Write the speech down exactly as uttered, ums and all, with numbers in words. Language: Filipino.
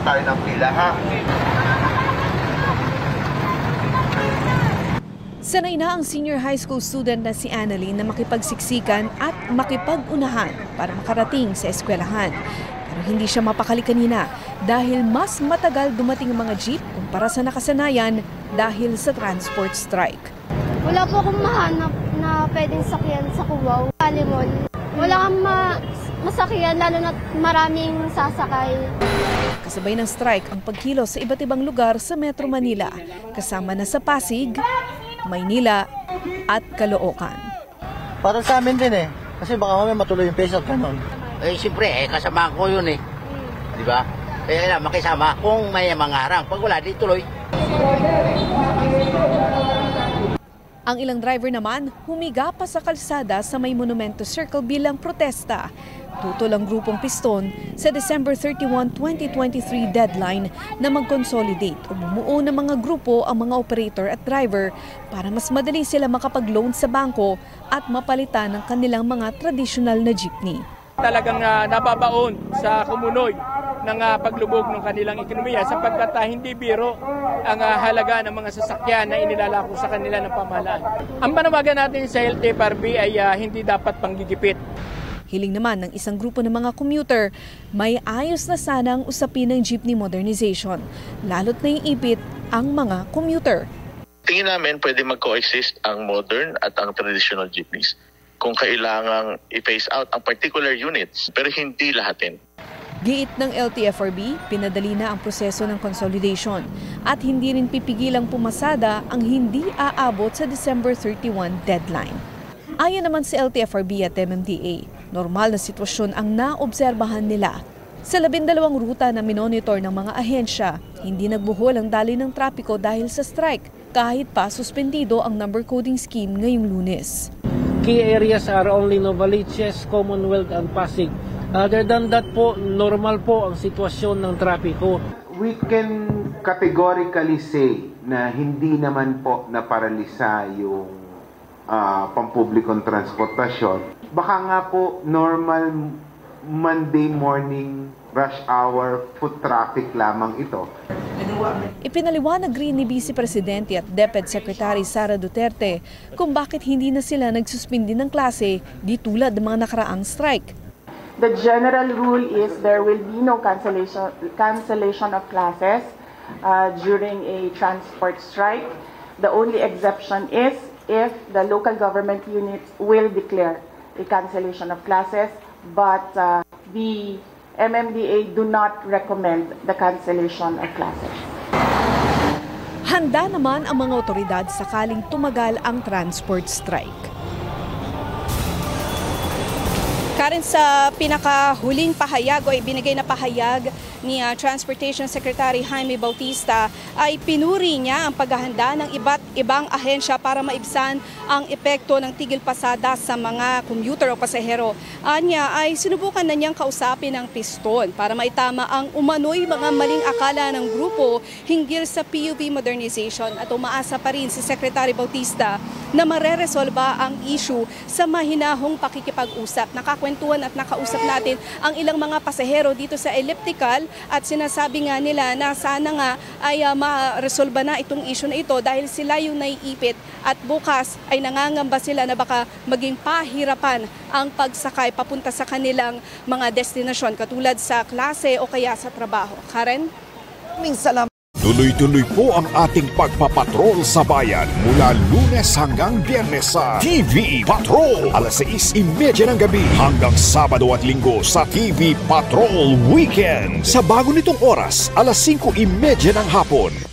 tayo ng pila, ha? Sanay na ang senior high school student na si Annalyn na makipagsiksikan at makipag-unahan para makarating sa eskwelahan. Pero hindi siya mapakali kanina dahil mas matagal dumating ang mga jeep kumpara sa nakasanayan dahil sa transport strike. Wala po akong mahanap na pwedeng sakyan sa Cubao, Calimon. Wala kang ma masakyan lalo na maraming sasakay. Kasabay ng strike ang pagkilos sa iba't ibang lugar sa Metro Manila, kasama na sa Pasig, Maynila at Caloocan. Para sa amin din eh, kasi baka may matuloy yung peso at ganon. Eh siyempre, eh, kasama ko yun eh. Di ba? Kaya lang, makisama kung may mangarang. Pag wala, di tuloy. Ang ilang driver naman, humiga pa sa kalsada sa May Monumento Circle bilang protesta. Tutol ang grupong Piston sa December thirty-first, twenty twenty-three deadline na mag-consolidate o bumuo ng mga grupo ang mga operator at driver para mas madali sila makapag-loan sa bangko at mapalitan ng kanilang mga traditional na jeepney. Talagang uh, nababaon sa kumunoy ng uh, paglubog ng kanilang ekonomiya sapagkat uh, hindi biro ang uh, halaga ng mga sasakyan na inilalako sa kanila ng pamahalaan. Ang panawagan natin sa L T F R B ay uh, hindi dapat panggigipit. Hiling naman ng isang grupo ng mga commuter, may ayos na sanang usapin ng jeepney modernization, lalo't naiipit ang mga commuter. Tingin namin pwede mag-coexist ang modern at ang traditional jeepneys kung kailangang i-phase out ang particular units, pero hindi lahatin. Giit ng L T F R B, pinadali na ang proseso ng consolidation at hindi rin pipigilang pumasada ang hindi aabot sa December thirty-first deadline. Ayon naman sa L T F R B at M M D A, normal na sitwasyon ang naobserbahan nila. Sa labindalawang ruta na minonitor ng mga ahensya, hindi nagbuhol ang daloy ng trapiko dahil sa strike, kahit pa suspendido ang number coding scheme ngayong Lunes. Key areas are only Novaliches, Commonwealth and Pasig. Other than that po, normal po ang sitwasyon ng trapiko. We can categorically say na hindi naman po naparalisa yung uh, pampublikong transportasyon. Baka nga po normal Monday morning rush hour foot traffic lamang ito. Ipinaliwanag rin ni Vice Presidente at DepEd Secretary Sara Duterte kung bakit hindi na sila nagsuspindi ng klase di tulad ng mga nakaraang strike. The general rule is there will be no cancellation cancellation of classes uh, during a transport strike. The only exception is if the local government units will declare a cancellation of classes, but uh, the M M D A do not recommend the cancellation of classes. Handa naman ang mga otoridad sakaling tumagal ang transport strike. Karen, sa pinakahuling pahayag o ibinigay na pahayag ni uh, Transportation Secretary Jaime Bautista ay pinuri niya ang paghahanda ng iba't ibang ahensya para maibsan ang epekto ng tigil pasada sa mga commuter o pasahero. Anya ay sinubukan na niyang kausapin ang Piston para maitama ang umano'y mga maling akala ng grupo hinggil sa P U V modernization at umaasa pa rin si Secretary Bautista na mareresolba ang issue sa mahinahong pakikipag-usap. Nakakwentuhan at nakausap natin ang ilang mga pasahero dito sa elliptical at sinasabi nga nila na sana nga ay uh, ma-resolba na itong issue na ito dahil sila yung naiipit at bukas ay nangangamba sila na baka maging pahirapan ang pagsakay papunta sa kanilang mga destinasyon katulad sa klase o kaya sa trabaho. Karen? Salamat. Tuloy-tuloy po ang ating pagpapatrol sa bayan mula Lunes hanggang Biyernes sa T V Patrol alas sais trenta ng gabi hanggang Sabado at Linggo sa T V Patrol Weekend. Sa bago nitong oras, alas singko trenta ng hapon.